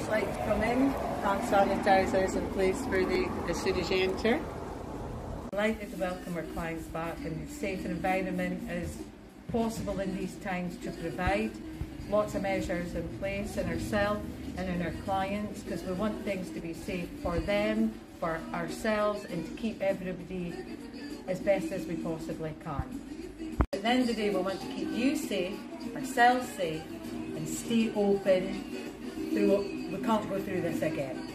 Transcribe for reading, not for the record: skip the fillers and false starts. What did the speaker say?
just like to come in, hand sanitisers in place for the as soon as you enter. Delighted to welcome our clients back in as safe an environment as possible in these times to provide. Lots of measures in place in ourselves and in our clients, because we want things to be safe for them, for ourselves, and to keep everybody as best as we possibly can. At the end of the day, we want to keep you safe, ourselves safe, and stay open. We can't go through this again.